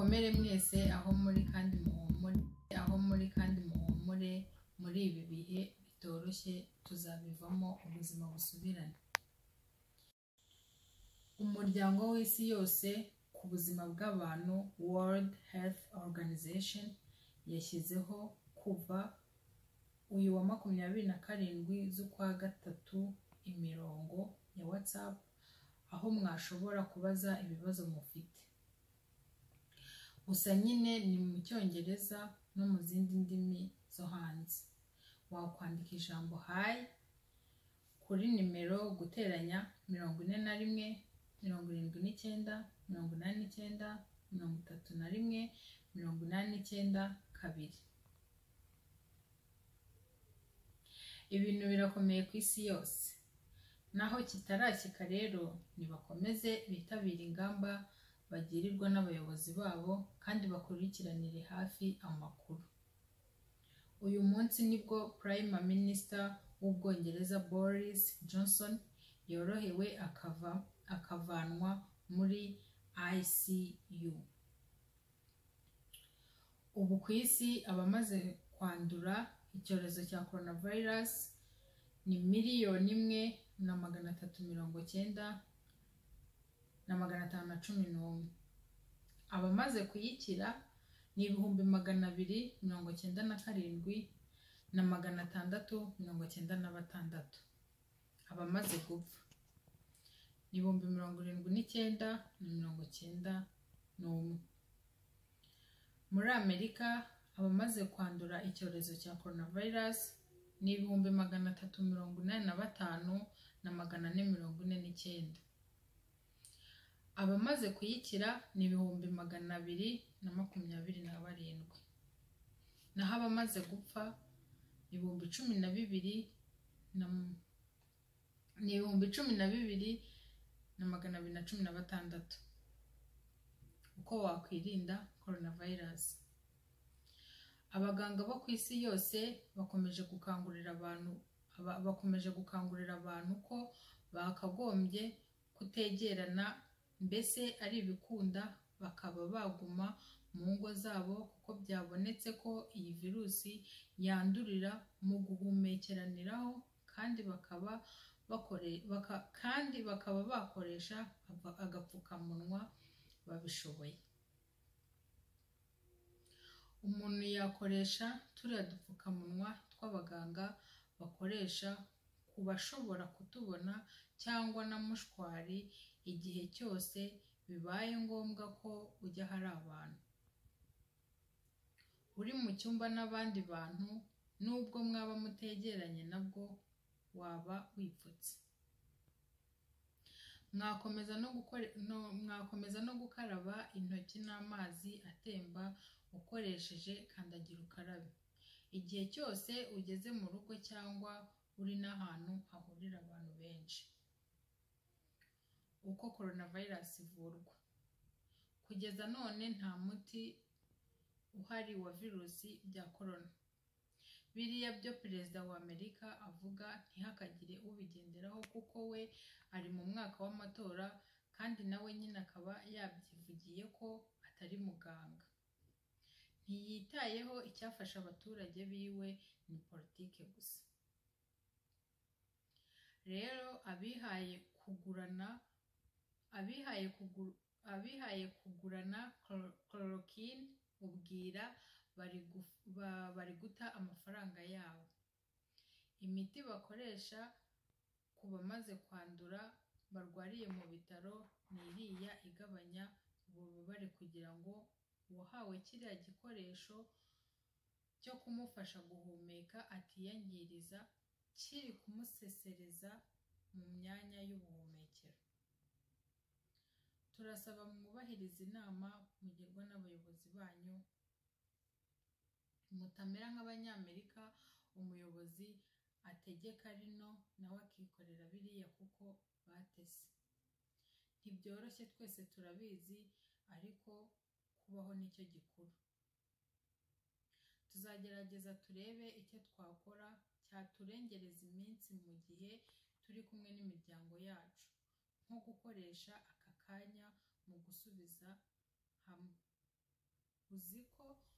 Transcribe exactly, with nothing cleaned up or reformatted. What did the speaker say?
mukomere mwese aho muri kandi muhumure aho muri kandi muhumure muri ibi bihe bitoroshye tuzabivamo ubuzima busubirana. Umuryango w'isi yose ku buzima bw'abantu World Health Organization yashyizeho kuva uyu wa makumyabiri na karindwi z'ukwa gatatu imirongo ya WhatsApp aho mwashobora kubaza ibibazo mufite. Gusa nyine ni mu Cyongereza no mu zindi ndimi zo hanze. Wakwandika ijambo hi kuri nimero guteranya mirongo ine na rimwe mirongo irindwi n'icyenda mirongo inani n'icyenda mirongo itatu na rimwe mirongo inani n'icyenda kabiri. Ibintu birakomeye ku isi yose, naho kitarashyika rero nibakomeze bitabira ingamba bagirirwa n'abayobozi babo kandi bakurikiranire hafi amakuru. Uyu munsi nibwo Prime Minister w'Ubwongereza Boris Johnson yorohewe akava akavanwa muri I C U. Ubu ku isi abamaze kwandura icyorezo cya coronavirus ni miliyoni imwe na magana atatu mirongo cyenda na magana atanu na cumi n'umwe. Abamaze kuyikira ni ibihumbi magana abiri mirongo cyenda na karindwi na magana atandatu mirongo cyenda na batandatu. Abamaze gupfa ni ibihumbi mirongo irindwi n'icyenda na mirongo cyenda n'umwe. Muri Amerika abamaze kwandura icyorezo cya coronavirus ni ibihumbi magana atatu mirongo inani na batanu na magana ane mirongo ine n'icyenda. Abamaze kuyikira ni ibihumbi magana abiri na makumyabiri na barindwi. Naho abamaze gupfa ibihumbi cumi na bibiri na ni ibihumbi cumi na bibiri na magana abiri na cumi na batandatu. Uko wakwirinda coronavirus. Abaganga bo ku isi yose bakomeje gukangurira abantu bakomeje gukangurira abantu ko bakagombye kutegerana, mbese ari ibikunda bakaba baguma mu ngo zabo kuko byabonetse ko iyi virusi yandurira mu guhumekeraniraho kandi bakaba bakore baka, kandi bakaba bakoresha agapfukamunwa babishoboye. Umuntu yakoresha turiya dupfukamunwa tw'abaganga bakoresha ku bashobora kutubona cyangwa na mushwari igihe cyose bibaye ngombwa ko ujya hari abantu. Uri mu cyumba n'abandi bantu nubwo mwaba mutegeranye nabwo waba wipfutse. Mwakomeza no gukora no mwakomeza no gukaraba intoki n'amazi atemba ukoresheje kandagira ukarabe igihe cyose ugeze mu rugo cyangwa uri n'ahantu hahurira abantu benshi. Uko coronavirus ivurwa. Kugeza none nta muti uhari wa virusi bya corona. Biriya byo Perezida wa Amerika avuga ntihakagire ubigenderaho kuko we ari mu mwaka w'amatora kandi nawe nyine akaba yabyivugiye ko atari muganga. Ntiyitayeho icyafasha abaturage biwe ni politike gusa. Rero abihaye kugurana abihaye kugura abihaye kugurana chloroquine ubwira bari bari guta amafaranga yabo. Imiti bakoresha ku bamaze kwandura barwariye mu bitaro ni iriya igabanya ububabare kugira ngo uwahawe kiriya gikoresho cyo kumufasha guhumeka atiyangiriza kiri kumusesereza mu myanya y'ubuhumekero. Turasaba mwubahiriza inama mugirwa n'abayobozi banyu, mutamera nk'abanyamerika umuyobozi ategeka rino nawe akikorera biriya kuko batese. Ntibyoroshye twese turabizi ariko kubaho nicyo gikuru. Tuzagerageza turebe icyo twakora cyaturengereza iminsi mu gihe turi kumwe n'imiryango yacu, nko gukoresha aka kanya mu gusubiza hamwe. uzi ko